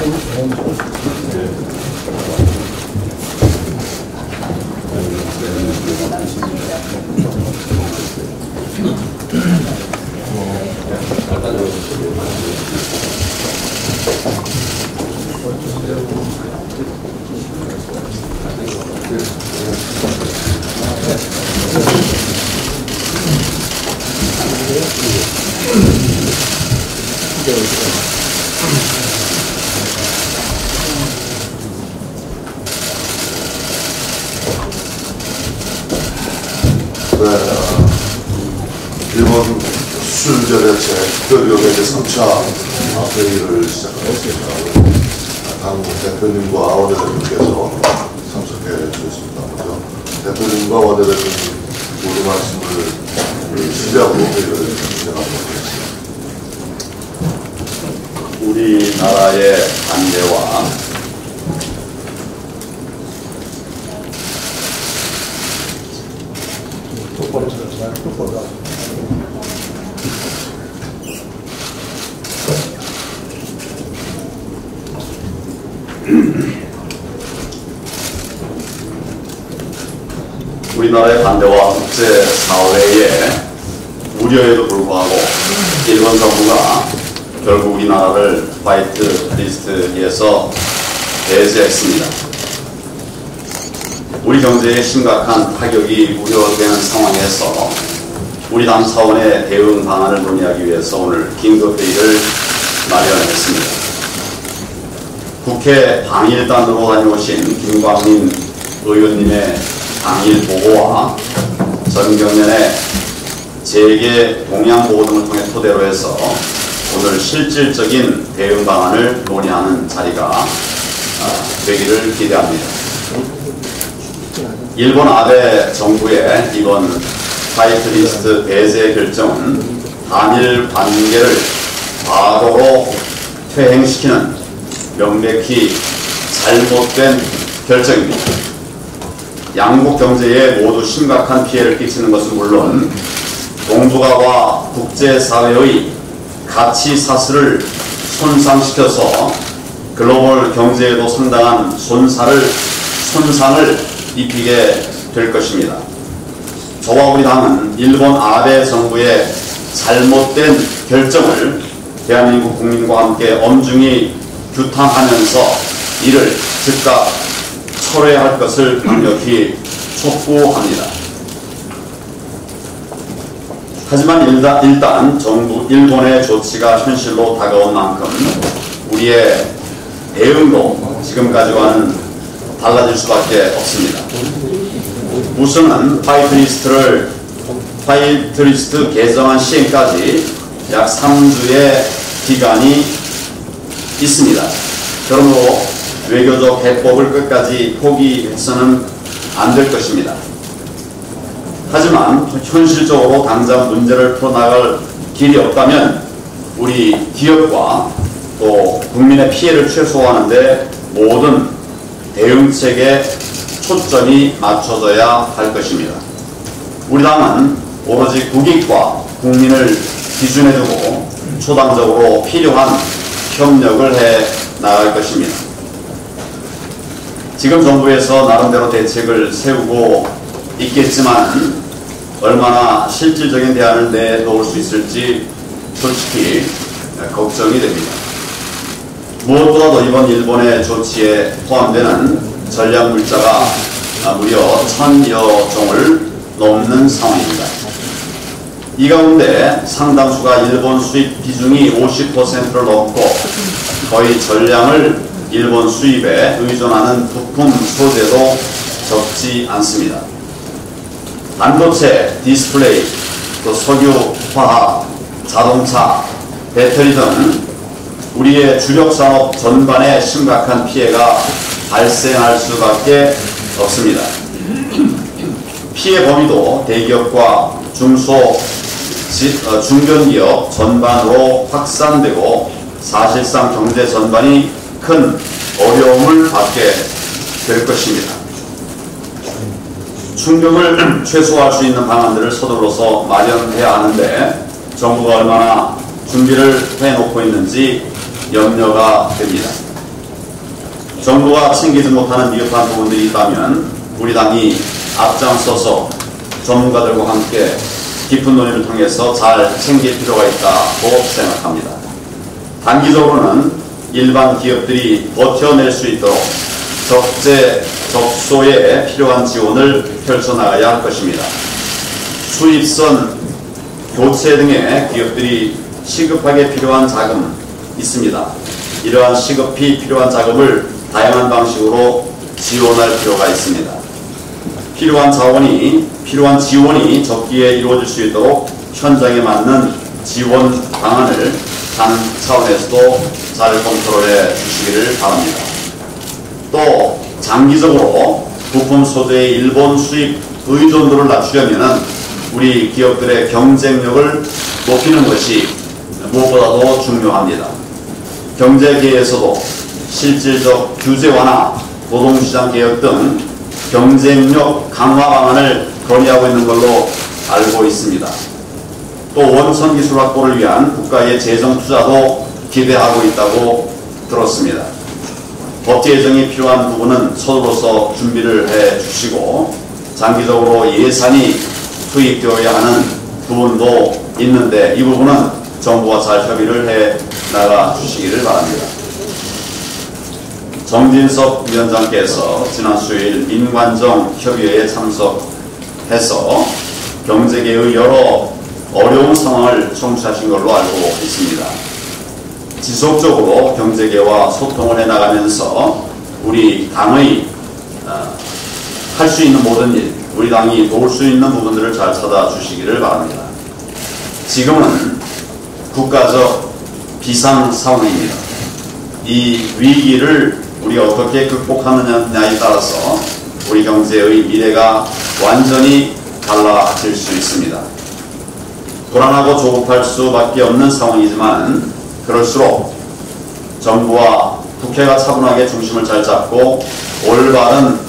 일본 수준절의 제9회 3차 회의를 시작하겠습니다. 당 대표님과 원내대표님께서 참석해 주셨습니다. 먼저 대표님과 원내대표님 모두 말씀을 시작으로 회의를 진행하도록 하겠습니다. 우리나라의 반대와 우리나라의 반대와 국제사회의 우려에도 불구하고 일본 정부가 결국 우리나라를 화이트 리스트에서 배제했습니다. 우리 경제에 심각한 타격이 우려되는 상황에서 우리 당 차원의 대응 방안을 논의하기 위해서 오늘 긴급회의를 마련했습니다. 국회 방일단으로 다녀오신 김광민 의원님의 방일 보고와 전경련의 재계 동향 보고 등을 통해 토대로 해서 오늘 실질적인 대응 방안을 논의하는 자리가 되기를 기대합니다. 일본 아베 정부의 이번 화이트리스트 배제 결정은 한일 관계를 과거로 퇴행시키는 명백히 잘못된 결정입니다. 양국 경제에 모두 심각한 피해를 끼치는 것은 물론 동북아와 국제사회의 가치 사슬을 손상시켜서 글로벌 경제에도 상당한 손상을 입히게 될 것입니다. 저와 우리 당은 일본 아베 정부의 잘못된 결정을 대한민국 국민과 함께 엄중히 규탄하면서 이를 즉각 철회해야 할 것을 강력히 촉구합니다. 하지만 일단 정부 일본의 조치가 현실로 다가온 만큼 우리의 대응도 지금까지와는 달라질 수밖에 없습니다. 우선은 화이트리스트 개정안 시행까지 약 3주의 기간이 있습니다. 그러므로 외교적 해법을 끝까지 포기해서는 안 될 것입니다. 하지만 현실적으로 당장 문제를 풀어나갈 길이 없다면 우리 기업과 또 국민의 피해를 최소화하는 데 모든 대응책에 초점이 맞춰져야 할 것입니다. 우리 당은 오로지 국익과 국민을 기준에 두고 초당적으로 필요한 협력을 해 나갈 것입니다. 지금 정부에서 나름대로 대책을 세우고 있겠지만 얼마나 실질적인 대안을 내놓을 수 있을지 솔직히 걱정이 됩니다. 무엇보다도 이번 일본의 조치에 포함되는 전략 물자가 무려 1000여 종을 넘는 상황입니다. 이 가운데 상당수가 일본 수입 비중이 50%를 넘고 거의 전량을 일본 수입에 의존하는 부품 소재도 적지 않습니다. 반도체, 디스플레이, 또 석유, 화학, 자동차, 배터리 등 우리의 주력 산업 전반에 심각한 피해가 발생할 수밖에 없습니다. 피해 범위도 대기업과 중견기업 전반으로 확산되고 사실상 경제 전반이 큰 어려움을 받게 될 것입니다. 충격을 최소화할 수 있는 방안들을 서둘러서 마련해야 하는데 정부가 얼마나 준비를 해놓고 있는지 염려가 됩니다. 정부가 챙기지 못하는 미흡한 부분들이 있다면 우리 당이 앞장서서 전문가들과 함께 깊은 논의를 통해서 잘 챙길 필요가 있다고 생각합니다. 단기적으로는 일반 기업들이 버텨낼 수 있도록 적소에 필요한 지원을 펼쳐나가야 할 것입니다. 수입선, 교체 등의 기업들이 시급하게 필요한 자금 있습니다. 이러한 시급히 필요한 자금을 다양한 방식으로 지원할 필요가 있습니다. 필요한 지원이 적기에 이루어질 수 있도록 현장에 맞는 지원 방안을 당 차원에서도 잘 검토해 주시기를 바랍니다. 또 장기적으로 부품 소재의 일본 수입 의존도를 낮추려면 우리 기업들의 경쟁력을 높이는 것이 무엇보다도 중요합니다. 경제계에서도 실질적 규제 완화, 노동시장 개혁 등 경쟁력 강화 방안을 건의하고 있는 걸로 알고 있습니다. 또 원천 기술 확보를 위한 국가의 재정 투자도 기대하고 있다고 들었습니다. 법 개정이 필요한 부분은 서두로서 준비를 해 주시고 장기적으로 예산이 투입되어야 하는 부분도 있는데 이 부분은 정부와 잘 협의를 해 나가 주시기를 바랍니다. 정진석 위원장께서 지난 수요일 민관정 협의회에 참석해서 경제계의 여러 어려운 상황을 청취하신 걸로 알고 있습니다. 지속적으로 경제계와 소통을 해나가면서 우리 당의 할 수 있는 모든 일, 우리 당이 도울 수 있는 부분들을 잘 찾아주시기를 바랍니다. 지금은 국가적 비상 상황입니다. 이 위기를 우리가 어떻게 극복하느냐에 따라서 우리 경제의 미래가 완전히 달라질 수 있습니다. 불안하고 조급할 수밖에 없는 상황이지만 그럴수록 정부와 국회가 차분하게 중심을 잘 잡고 올바른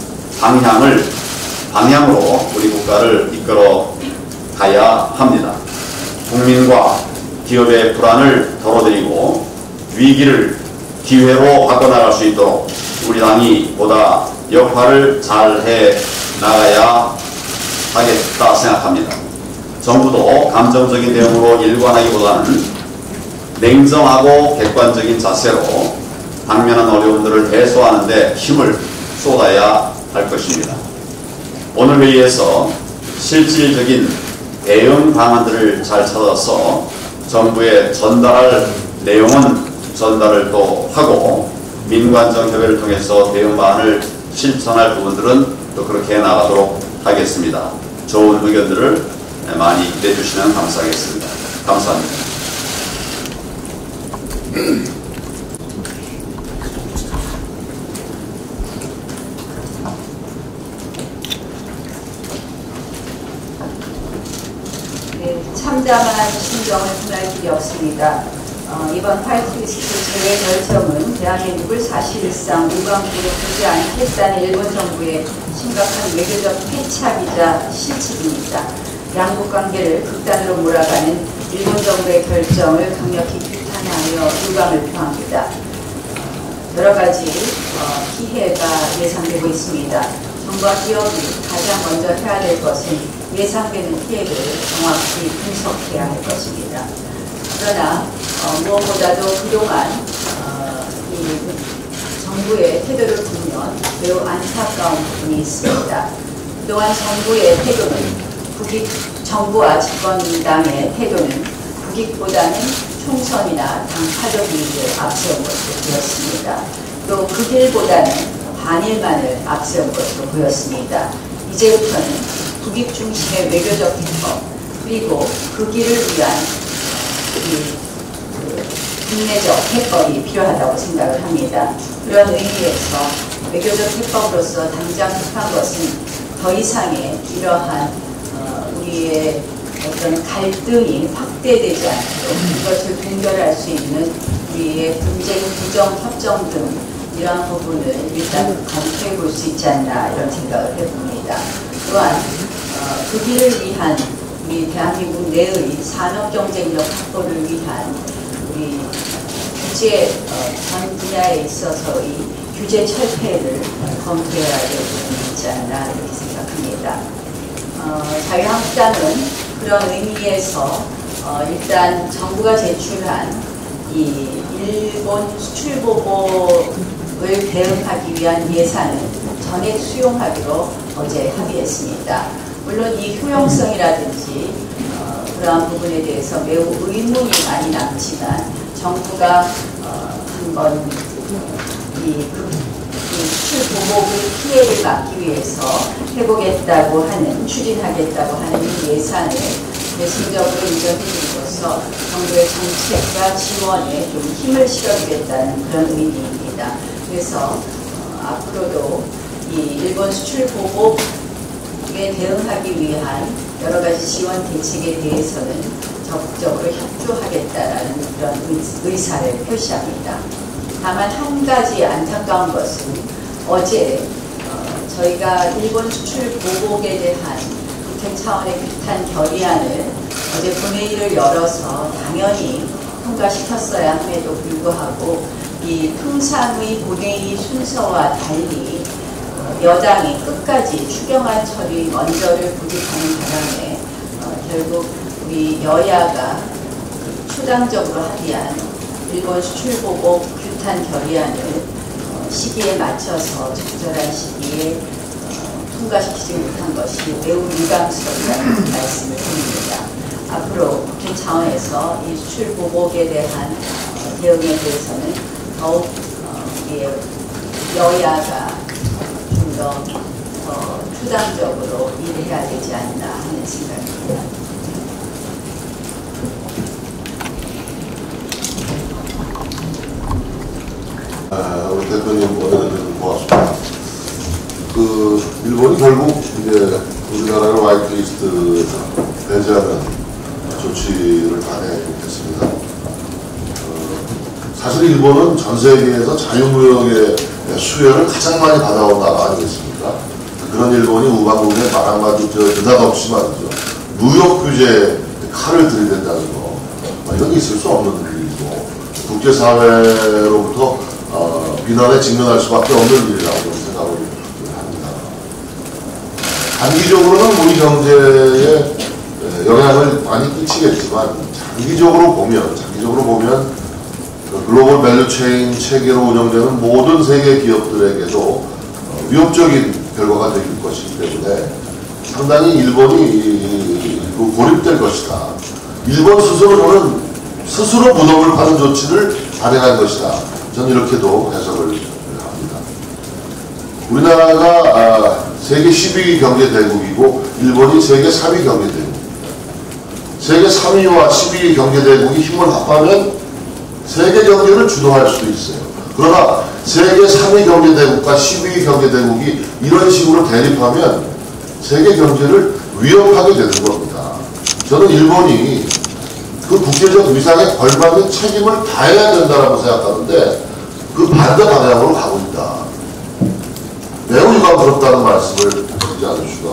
방향으로 우리 국가를 이끌어 가야 합니다. 국민과 기업의 불안을 덜어드리고 위기를 기회로 바꿔나갈 수 있도록 우리 당이 보다 역할을 잘 해 나가야 하겠다 생각합니다. 정부도 감정적인 대응으로 일관하기보다는 냉정하고 객관적인 자세로 당면한 어려움들을 해소하는 데 힘을 쏟아야 할 것입니다. 오늘 회의에서 실질적인 대응 방안들을 잘 찾아서 정부에 전달할 내용은 전달을 또 하고 민관정 협의를 통해서 대응 방안을 실천할 부분들은 또 그렇게 해나가도록 하겠습니다. 좋은 의견들을 많이 내주시면 감사하겠습니다. 감사합니다. 네, 참담한 심정을 분할 길이 없습니다. 이번 8.27 제외 결정은 대한민국을 사실상 무강부로 두지 않겠다는 일본 정부의 심각한 외교적 패착이자 실책입니다. 양국 관계를 극단으로 몰아가는 일본 정부의 결정을 강력히 비판하며 유감을 표합니다. 여러 가지 피해가 예상되고 있습니다. 정부와 기업이 가장 먼저 해야 될 것은 예상되는 피해를 정확히 분석해야 할 것입니다. 그러나 무엇보다도 그동안 이 정부의 태도를 보면 매우 안타까운 부분이 있습니다. 그동안 정부의 태도는 정부와 집권당의 태도는 국익보다는 총선이나 당 파적 이익을 앞세운 것으로 보였습니다. 또 그 길보다는 반일만을 앞세운 것으로 보였습니다. 이제부터는 국익 중심의 외교적 해법 그리고 그 길을 위한 국내적 해법이 필요하다고 생각을 합니다. 그런 의미에서 외교적 해법으로서 당장 급한 것은 더 이상의 이러한 우리의 어떤 갈등이 확대되지 않도록 이것을 분별할 수 있는 우리의 분쟁, 부정, 협정 등 이러한 부분을 일단 검토해 볼 수 있지 않나 이런 생각을 해봅니다. 또한 그 길을 위한 우리 대한민국 내의 산업 경쟁력 확보를 위한 우리 국제 전 분야에 있어서의 규제 철폐를 검토해야 될 부분이 있지 않나 이렇게 생각합니다. 자유한국당은 그런 의미에서 일단 정부가 제출한 이 일본 수출 보복을 대응하기 위한 예산은 전액 수용하기로 어제 합의했습니다. 물론 이 효용성이라든지 그러한 부분에 대해서 매우 의문이 많이 남지만 정부가 한번 이 수출 보복의 피해를 막기 위해서 해보겠다고 하는, 추진하겠다고 하는 예산을 대승적으로 인정해줌으로써 정부의 정책과 지원에 좀 힘을 실어주겠다는 그런 의미입니다. 그래서 앞으로도 이 일본 수출 보복에 대응하기 위한 여러 가지 지원 대책에 대해서는 적극적으로 협조하겠다라는 그런 의사를 표시합니다. 다만 한 가지 안타까운 것은 어제 저희가 일본 수출 보복에 대한 국회 차원의 규탄 결의안을 어제 본회의를 열어서 당연히 통과시켰어야 함에도 불구하고 이 통상의 본회의 순서와 달리 여당이 끝까지 추경안 처리 먼저를 고집하는 바람에 결국 우리 여야가 초당적으로 합의한 일본 수출 보복 규탄 결의안을 시기에 맞춰서 적절한 시기에 통과시키지 못한 것이 매우 유감스럽다는 말씀을 드립니다. 앞으로 국회 차원에서 이 수출 보복에 대한 대응에 대해서는 더욱 여야가 좀 더 주당적으로 일해야 되지 않나 하는 생각입니다. 우리 대표님 오늘은 고맙습니다. 일본이 결국 이제 우리나라를 화이트리스트 배제하는 조치를 단행했습니다. 사실 일본은 전 세계에서 자유무역의 수혜를 가장 많이 받아온 나라 아니겠습니까? 그런 일본이 우방국에 말 한마디 느닷없이 말이죠. 무역 규제 칼을 들이댄다는 거, 이건 있을 수 없는 일이고 국제사회로부터 비난에 직면할 수밖에 없는 일이라고 생각을 합니다. 단기적으로는 우리 경제에 영향을 많이 끼치겠지만 장기적으로 보면 글로벌 밸류체인 체계로 운영되는 모든 세계 기업들에게도 위협적인 결과가 될 것이기 때문에 상당히 일본이 고립될 것이다. 일본 스스로는 스스로 무덤을 파는 조치를 단행한 것이다. 저는 이렇게도 해석을 합니다. 우리나라가 세계 12위 경제대국이고 일본이 세계 3위 경제대국입니다. 세계 3위와 12위 경제대국이 힘을 합하면 세계 경제를 주도할 수도 있어요. 그러나 세계 3위 경제대국과 12위 경제대국이 이런 식으로 대립하면 세계 경제를 위협하게 되는 겁니다. 저는 일본이 그 국제적 위상에 걸맞는 책임을 다해야 된다고 생각하는데 그 반대 방향으로 가고 있다. 매우 유감스럽다는 말씀을 드리지 않을 수가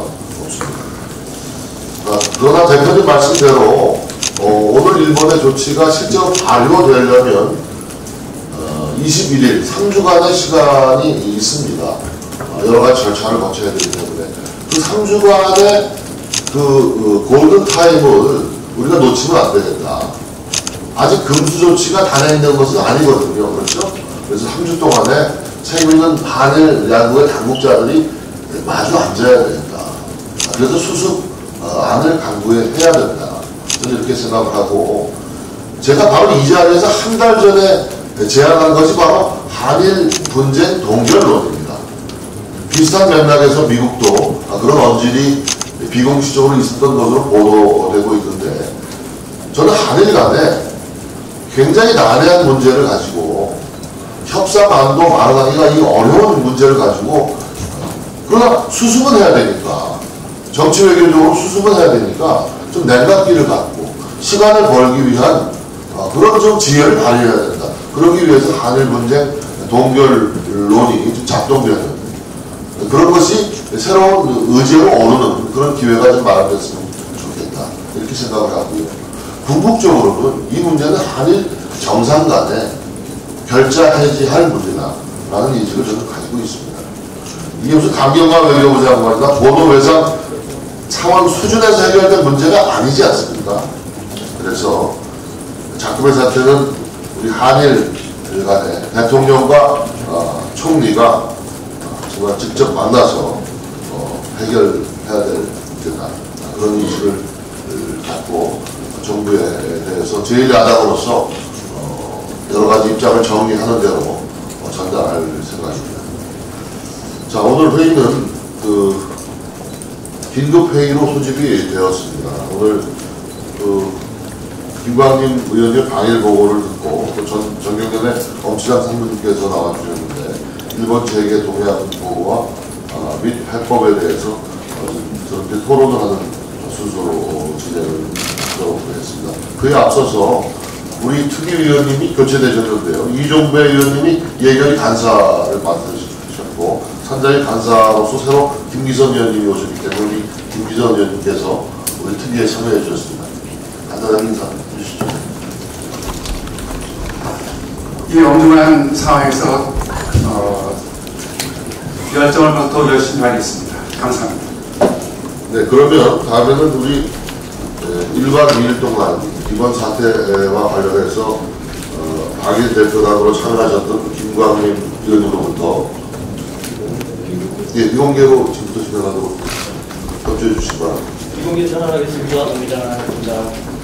없습니다. 그러나 대표님 말씀대로 오늘 일본의 조치가 실제로 발효되려면 21일, 3주간의 시간이 있습니다. 여러 가지 절차를 거쳐야 되기 때문에 그 3주간의 그 골든타임을 우리가 놓치면 안 되겠다. 아직 금수 조치가 단행된 것은 아니거든요. 그렇죠? 그래서 3주 동안에 책임있는 한일 양국의 당국자들이 마주 앉아야 된다. 그래서 수습안을 강구해야 된다. 저는 이렇게 생각을 하고, 제가 바로 이 자리에서 한 달 전에 제안한 것이 바로 한일 분쟁 동결론입니다. 비슷한 맥락에서 미국도 그런 언질이 비공식적으로 있었던 것으로 보도되고 있는데, 저는 한일 간에 굉장히 난해한 문제를 가지고 협상안도 마련하기가 이 어려운 문제를 가지고, 그러나 수습은 해야 되니까, 정치 외교적으로 수습은 해야 되니까 좀 냉각기를 갖고 시간을 벌기 위한 그런 좀 지혜를 발휘해야 된다. 그러기 위해서 한일 분쟁 동결론이 좀 작동되는 그런 것이 새로운 의제로 오르는 그런 기회가 좀 마련됐으면 좋겠다. 이렇게 생각을 하고요. 궁극적으로는 이 문제는 한일 정상 간에 결자 해지할 문제다. 라는 인식을 저는 가지고 있습니다. 이게 무슨 강경화 외교부 장관이나 보도 외상 차원 수준에서 해결될 문제가 아니지 않습니까? 그래서 자금의 사태는 우리 한일 간에 대통령과 총리가 정말 직접 만나서 해결해야 될 문제다. 그런 인식을 갖고 정부에 대해서 제1야당으로서 여러 가지 입장을 정리하는 대로 전달할 생각입니다. 자, 오늘 회의는 긴급회의로 소집이 되었습니다. 오늘 김광림 의원의 방일 보고를 듣고 또 정경련의 엄치장 상무님께서 나와주셨는데 일본 재계 동향 보고와 및 해법에 대해서 저렇게 토론을 하는 순서로 진행을 하겠습니다. 그에 앞서서 우리 특위위원님이 교체되셨는데요. 이종배 의원님이 예결위 간사를 맡으셨고 산자위 간사로서 새로 김기선 의원님이 오셨기 때문에 우리 김기선 의원님께서 우리 특위에 참여해 주셨습니다. 간단한 인사 해주시죠. 이 엄중한 상황에서 열정을 더 열심히 하겠습니다. 감사합니다. 네, 그러면 다음에는 우리 1박 2일 동안 이번 사태와 관련해서 박일 대표단으로 참여하셨던 김광림 의원으로부터 비공개로 지금부터 진행하도록 협조해 주시기 바랍니다. 비공개 전환하겠습니다. 동의장입니다.